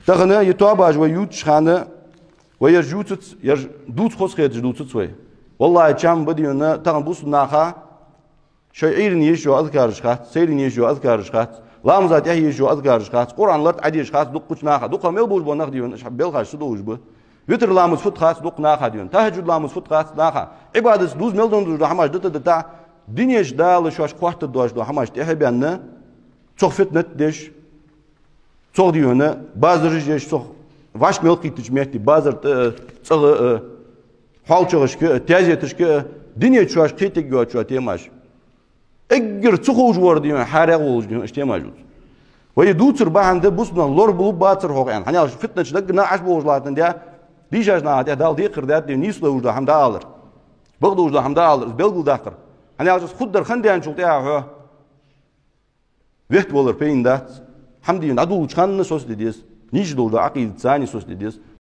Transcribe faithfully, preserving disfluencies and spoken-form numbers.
تغنى يتوابج ويوت خانة ويرجوت ير دوت خص خير دوت سوي والله كم بدينا تغن بوس ناخا شعير يشوا أذكار شخات سير يشوا أذكار شخات لامزات يحيي يشوا أذكار شخات قرآن لط عدي شخات دق قش ناخا دق ميل بوج بناخ ديون إيش حبيل خاش سدوج به وتر لامز فت خاص دق ناخا ديون تهجد لامز فت خاص ناخا عبادة دوز ميل دون دوز حماش دت دتا دنيش دال شواش قوات دوش دو حماش تحب أنه صخ فتنة دش صخ ديونه بازر جيش صخ واش ميل قيتش ميتي بازر صخ حال شغش ك تيازيتش ك دنيا شواش قيتك جوا شوا تيماش اگر صخوج ورديون حارق وولج ديون اشتيماجوز ويدوتر بعند بوسنا لور بلو باتر هوغان هني على فتنة دق ناعش بوجلاتن ديا ديجاج ناعت دال دي قردات دي نيسلو وجدا هم دالر بغدو وجدا هم دالر بلغل داقر هني على خدر خنديان شلتيا هو وقت بولر بين دات حمدي ندول خان سوس ديديس نيج دول عقيد ثاني سوس ديديس